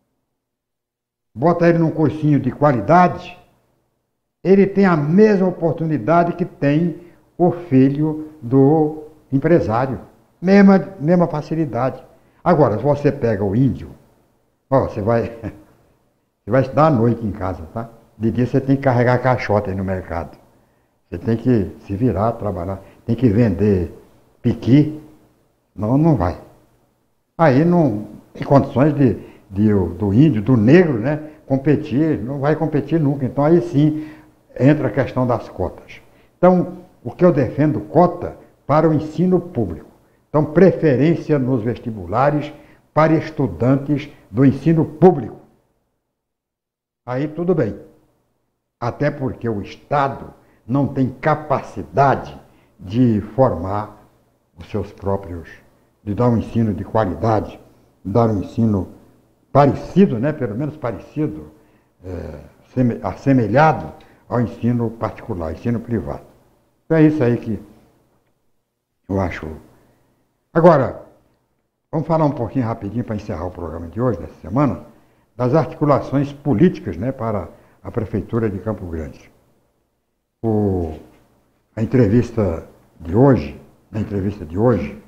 bota ele num cursinho de qualidade, ele tem a mesma oportunidade que tem o filho do empresário. Mesma, mesma facilidade. Agora, se você pega o índio, ó, você vai, você vai estudar à noite em casa, tá? De dia você tem que carregar caixote aí no mercado. Você tem que se virar, trabalhar, tem que vender piqui. Não, não vai. Aí não tem condições de, de, do índio, do negro, né, competir, não vai competir nunca. Então aí sim entra a questão das cotas. Então, o que eu defendo, cota para o ensino público. Então, preferência nos vestibulares para estudantes do ensino público. Aí tudo bem. Até porque o Estado não tem capacidade de formar os seus próprios, de dar um ensino de qualidade, dar um ensino parecido, né, pelo menos parecido, é, assemelhado ao ensino particular, ensino privado. Então é isso aí que eu acho. Agora, vamos falar um pouquinho rapidinho para encerrar o programa de hoje, dessa semana, das articulações políticas, né, para a Prefeitura de Campo Grande. O, a entrevista de hoje, na entrevista de hoje,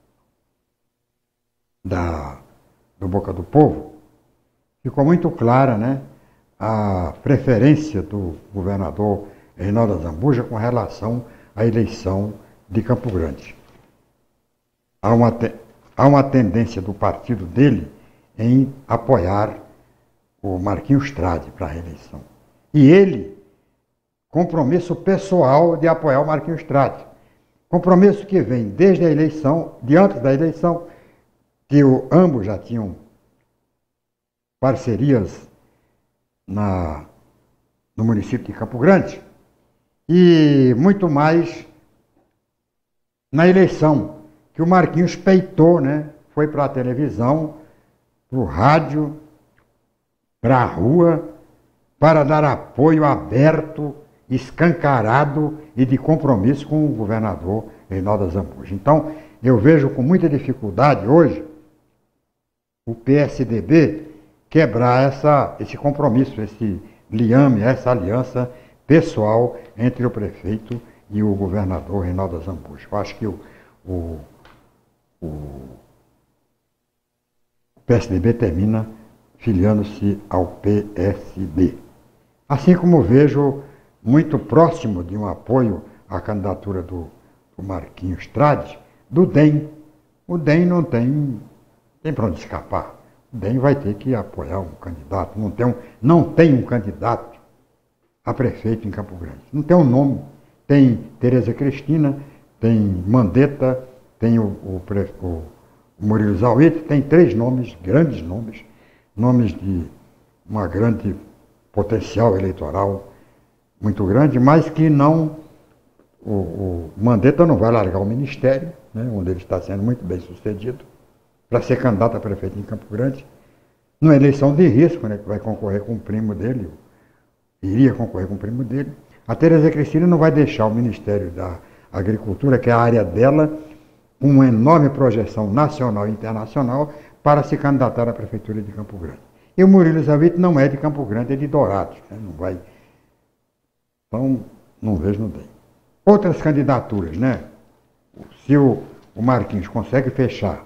da, do Boca do Povo, ficou muito clara, né, a preferência do governador Reinaldo Azambuja com relação à eleição de Campo Grande. Há uma, te, há uma tendência do partido dele em apoiar o Marquinhos Trade para a reeleição. E ele, compromisso pessoal de apoiar o Marquinhos Trade. Compromisso que vem desde a eleição, de antes da eleição, que o, ambos já tinham parcerias na, no município de Campo Grande, e muito mais na eleição, que o Marquinhos peitou, né? Foi para a televisão, para o rádio, para a rua, para dar apoio aberto, escancarado e de compromisso com o governador Reinaldo Azambuja. Então, eu vejo com muita dificuldade hoje o P S D B quebrar essa, esse compromisso, esse liame, essa aliança pessoal entre o prefeito e o governador Reinaldo Azambuja. Eu acho que o, o, o P S D B termina filiando-se ao P S B. Assim como vejo muito próximo de um apoio à candidatura do, do Marquinhos Trade, do D E M. O D E M não tem, tem para onde escapar. O D E M vai ter que apoiar um candidato. Não tem um, não tem um candidato a prefeito em Campo Grande. Não tem um nome. Tem Tereza Cristina, tem Mandetta, tem o, o, o Murilo Zauete, tem três nomes, grandes nomes, nomes de uma grande potencial eleitoral muito grande, mas que não, o, o Mandetta não vai largar o ministério, né, onde ele está sendo muito bem sucedido, para ser candidato a prefeito em Campo Grande, numa eleição de risco, né, que vai concorrer com o primo dele, iria concorrer com o primo dele. A Tereza Cristina não vai deixar o Ministério da Agricultura, que é a área dela, com uma enorme projeção nacional e internacional, para se candidatar à Prefeitura de Campo Grande. E o Murilo Zauete não é de Campo Grande, é de Dourados, né? Não vai. Então, não vejo, não tem. Outras candidaturas, né? Se o, o Marquinhos consegue fechar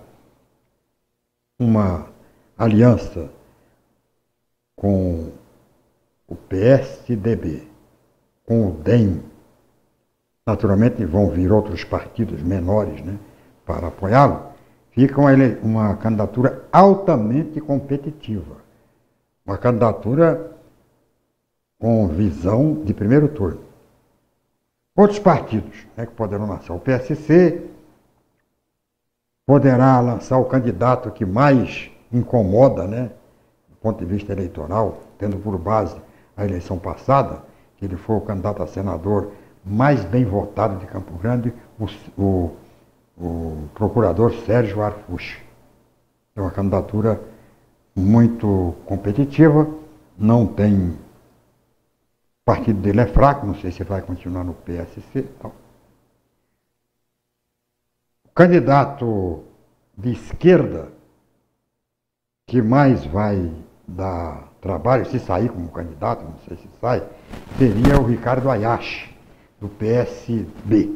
uma aliança com o P S D B, com o D E M, naturalmente vão vir outros partidos menores, né, para apoiá-lo, fica uma, uma candidatura altamente competitiva. Uma candidatura com visão de primeiro turno. Outros partidos, né, que poderão lançar. O P S C poderá lançar o candidato que mais incomoda, né, do ponto de vista eleitoral, tendo por base a eleição passada, que ele foi o candidato a senador mais bem votado de Campo Grande, o, o, o procurador Sérgio Arfucci. É uma candidatura muito competitiva, não tem... O partido dele é fraco, não sei se vai continuar no P S C. Então. O candidato de esquerda que mais vai dar trabalho, se sair como candidato, não sei se sai, seria o Ricardo Ayashi, do P S B.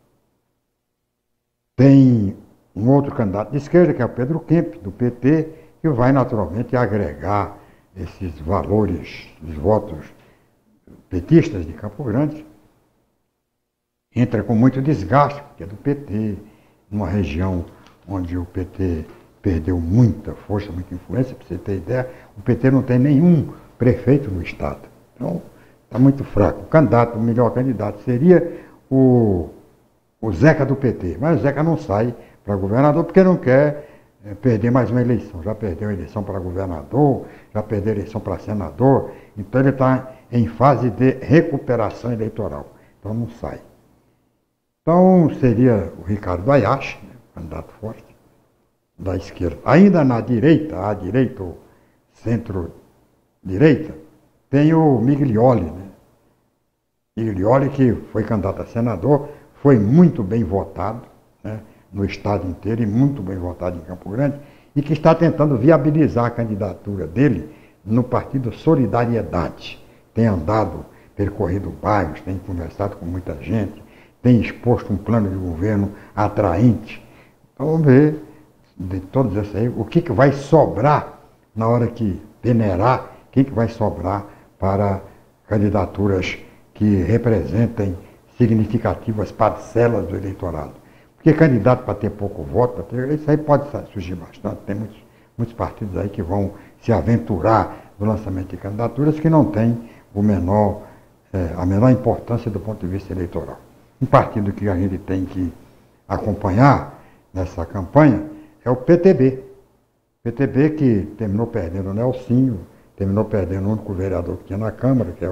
Tem um outro candidato de esquerda, que é o Pedro Kemp, do P T, que vai naturalmente agregar esses valores dos votos petistas de Campo Grande. Entra com muito desgaste, porque é do P T, numa região onde o P T perdeu muita força, muita influência. Para você ter ideia, o P T não tem nenhum prefeito no estado. Então, está muito fraco. O candidato, o melhor candidato seria o, o Zeca do P T. Mas o Zeca não sai para governador porque não quer é, perder mais uma eleição. Já perdeu a eleição para governador, já perdeu a eleição para senador. Então ele está em fase de recuperação eleitoral. Então não sai. Então seria o Ricardo Ayashi, né, candidato forte, da esquerda. Ainda na direita, à direita ou centro-direita, tem o Miglioli, né? Miglioli, que foi candidato a senador, foi muito bem votado, né, no estado inteiro e muito bem votado em Campo Grande, e que está tentando viabilizar a candidatura dele no partido Solidariedade. Tem andado, percorrido bairros, tem conversado com muita gente, tem exposto um plano de governo atraente. Então vamos ver, de todos esses aí, o que, que vai sobrar na hora que peneirar, o que, que vai sobrar para candidaturas que representem significativas parcelas do eleitorado. Porque candidato para ter pouco voto, para ter, isso aí pode surgir bastante. Tem muitos, muitos partidos aí que vão se aventurar no lançamento de candidaturas que não têm o menor, é, a menor importância do ponto de vista eleitoral. Um partido que a gente tem que acompanhar nessa campanha é o P T B. O P T B que terminou perdendo o Nelsinho, terminou perdendo o único vereador que tinha na Câmara, que é o,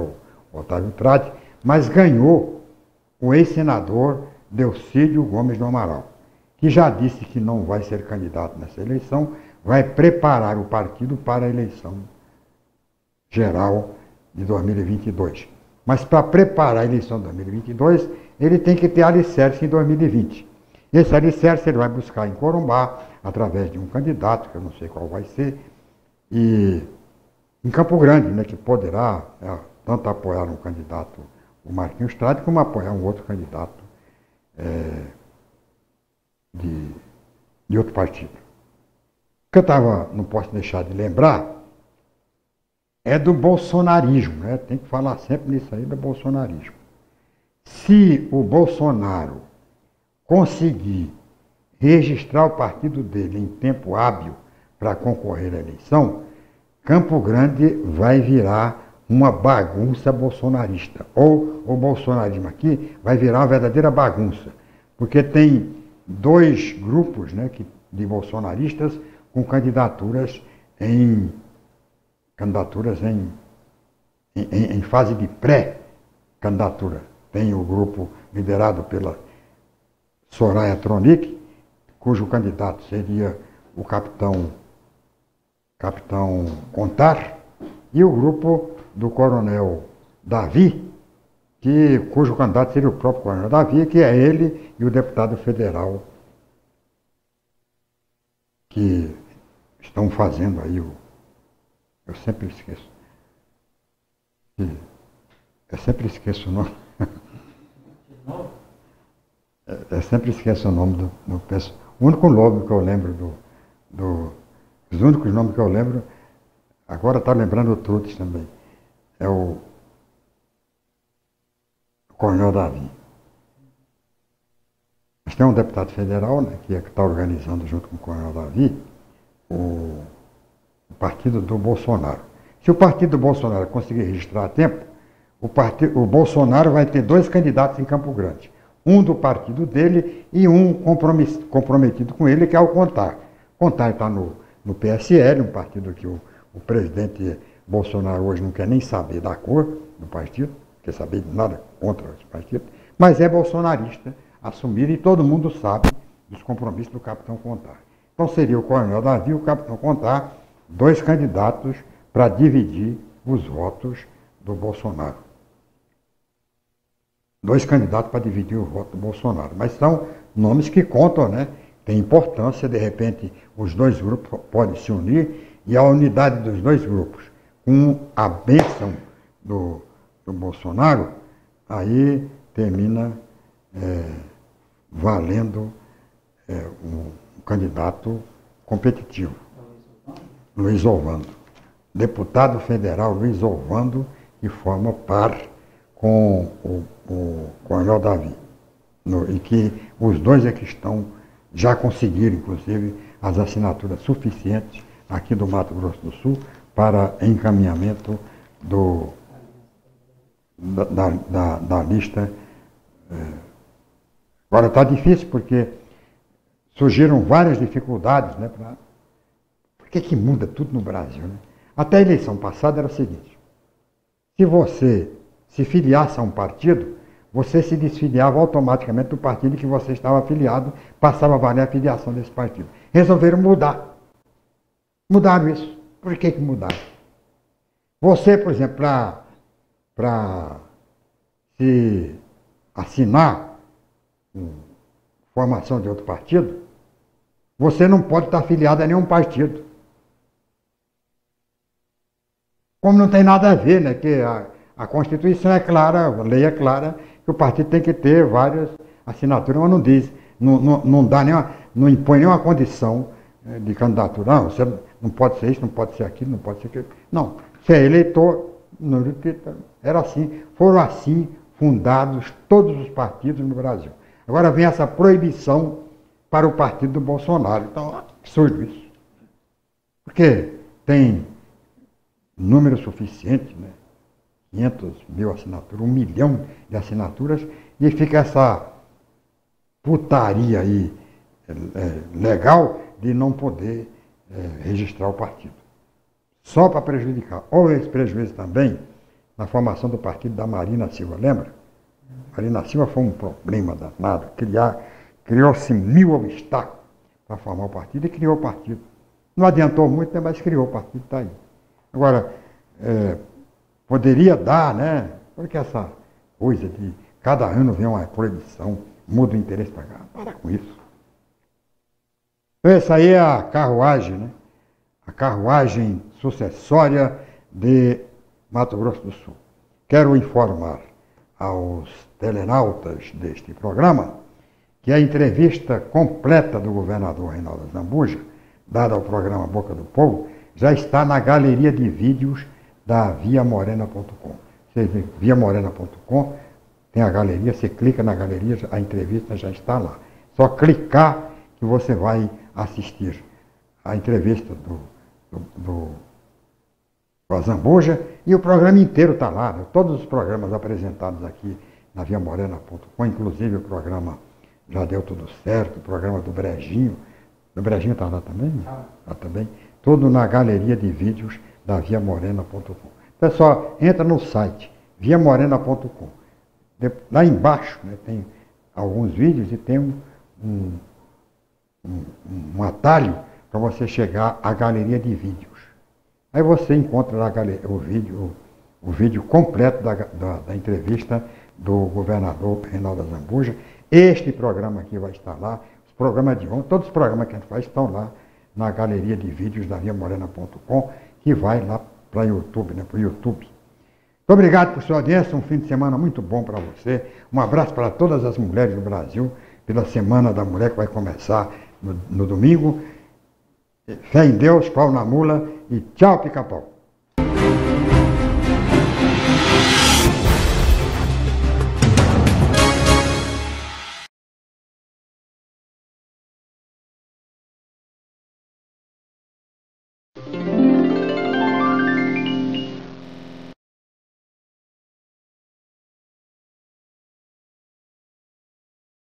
Otávio Trade, mas ganhou o ex-senador Delcídio Gomes do Amaral, que já disse que não vai ser candidato nessa eleição, vai preparar o partido para a eleição geral de dois mil e vinte e dois. Mas para preparar a eleição de dois mil e vinte e dois, ele tem que ter alicerce em dois mil e vinte. Esse alicerce ele vai buscar em Corumbá, através de um candidato, que eu não sei qual vai ser, e em Campo Grande, né, que poderá é, tanto apoiar um candidato, o Marquinhos Trade, como apoiar um outro candidato é, de, de outro partido. O que eu tava, não posso deixar de lembrar é do bolsonarismo, né? Tem que falar sempre nisso aí do bolsonarismo. Se o Bolsonaro conseguir registrar o partido dele em tempo hábil para concorrer à eleição, Campo Grande vai virar uma bagunça bolsonarista. Ou o bolsonarismo aqui vai virar uma verdadeira bagunça. Porque tem dois grupos, né, que, de bolsonaristas com candidaturas em candidaturas em, em, em fase de pré-candidatura. Tem o grupo liderado pela Soraya Tronic, cujo candidato seria o capitão, capitão Contar, e o grupo do coronel Davi, que, cujo candidato seria o próprio coronel Davi, que é ele e o deputado federal que estão fazendo aí o... Eu sempre esqueço. Eu sempre esqueço o nome. Eu sempre esqueço o nome do, do pessoal. O único nome que eu lembro do, do... Os únicos nomes que eu lembro, agora está lembrando o Trutes também, é o, o Coronel Davi. Mas tem um deputado federal, né, que é que está organizando junto com o Coronel Davi o, o partido do Bolsonaro. Se o partido do Bolsonaro conseguir registrar a tempo, o, partido, o Bolsonaro vai ter dois candidatos em Campo Grande. Um do partido dele e um comprometido com ele, que é o Contar. Contar está no, no P S L, um partido que o, o presidente Bolsonaro hoje não quer nem saber da cor do partido, não quer saber de nada contra esse partido, mas é bolsonarista, assumido, e todo mundo sabe dos compromissos do capitão Contar. Então seria o Coronel Davi e o capitão Contar, dois candidatos para dividir os votos do Bolsonaro. Dois candidatos para dividir o voto do Bolsonaro. Mas são nomes que contam, né? Tem importância, de repente, os dois grupos podem se unir, e a unidade dos dois grupos, com a bênção do, do Bolsonaro, aí termina é, valendo é, um, um candidato competitivo. Luiz Ovando. Deputado federal Luiz Ovando, que forma par com o, o Coronel Davi. No, e que os dois é que estão, já conseguiram, inclusive, as assinaturas suficientes aqui do Mato Grosso do Sul para encaminhamento do, da, da, da, da lista. É. Agora está difícil porque surgiram várias dificuldades, né? Pra, por que que muda tudo no Brasil, né? Até a eleição passada era o seguinte: se você se filiasse a um partido, você se desfiliava automaticamente do partido que você estava afiliado, passava a valer a filiação desse partido. Resolveram mudar. Mudaram isso. Por que que mudaram? Você, por exemplo, para se assinar uma formação de outro partido, você não pode estar afiliado a nenhum partido. Como não tem nada a ver, né? Que a, a Constituição é clara, a lei é clara, que o partido tem que ter várias assinaturas, mas não diz, não, não, não dá nenhuma, não impõe nenhuma condição de candidatura. Não, você não pode ser isso, não pode ser aquilo, não pode ser aquilo. Não, você é eleitor, não, era assim, foram assim fundados todos os partidos no Brasil. Agora vem essa proibição para o partido do Bolsonaro. Então, é absurdo isso. Porque tem número suficiente, né? quinhentos mil assinaturas, um milhão de assinaturas, e fica essa putaria aí é, legal de não poder é, registrar o partido. Só para prejudicar. Ou esse prejuízo também, na formação do partido da Marina Silva, lembra? Marina Silva foi um problema danado, criar, criou-se mil obstáculos para formar o partido e criou o partido. Não adiantou muito, né, mas criou o partido, está aí. Agora, é, poderia dar, né? Porque essa coisa de cada ano vem uma proibição, muda o interesse para cá. Para com isso. Então, essa aí é a carruagem, né? A carruagem sucessória de Mato Grosso do Sul. Quero informar aos telenautas deste programa que a entrevista completa do governador Reinaldo Azambuja, dada ao programa Boca do Povo, já está na galeria de vídeos da via morena ponto com. Você vê, via morena ponto com, tem a galeria, você clica na galeria, a entrevista já está lá. Só clicar que você vai assistir a entrevista do, do, do, do Azambuja, e o programa inteiro está lá, né? Todos os programas apresentados aqui na via morena ponto com, inclusive o programa Já Deu Tudo Certo, o programa do Brejinho. O Brejinho está lá também? Está ah. também. Tudo na galeria de vídeos da via morena ponto com. Pessoal, entra no site via morena ponto com. Lá embaixo, né, tem alguns vídeos e tem um, um, um, um atalho para você chegar à galeria de vídeos. Aí você encontra na galeria, o, vídeo, o, o vídeo completo da, da, da entrevista do governador Reinaldo Azambuja. Este programa aqui vai estar lá, os programas de ontem, todos os programas que a gente faz estão lá na galeria de vídeos da via morena ponto com, que vai lá para o YouTube, né, para o YouTube. Muito obrigado por sua audiência, um fim de semana muito bom para você. Um abraço para todas as mulheres do Brasil, pela Semana da Mulher que vai começar no, no domingo. Fé em Deus, pau na mula e tchau, pica-pau.